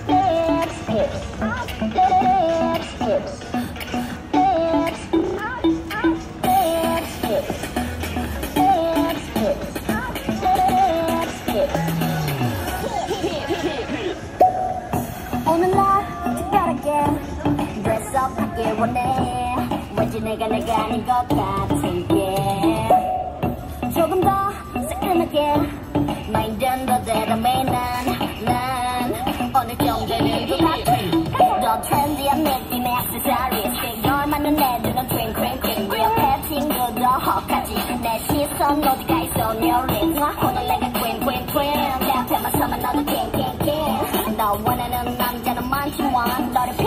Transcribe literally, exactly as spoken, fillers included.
오늘 날 특별하게 드레스업 하길 원해. 왠지 내가 내가 아닌 것 같은 게 조금 더 새끈하게 마인드는 더 대담해. 난, 난 어느 정도는 그 같아. 더 트렌디한 느낌의 액세서리스 널 맞는 애들은 트윙트윙트윙 real 패팅도 더 헉하지. 내 시선 어디가 있어 your lips 오늘 내가 트윙트윙트윙 내 앞에만 서면 너도 킹킹킹. 너 원하는 남자는 많지만 너를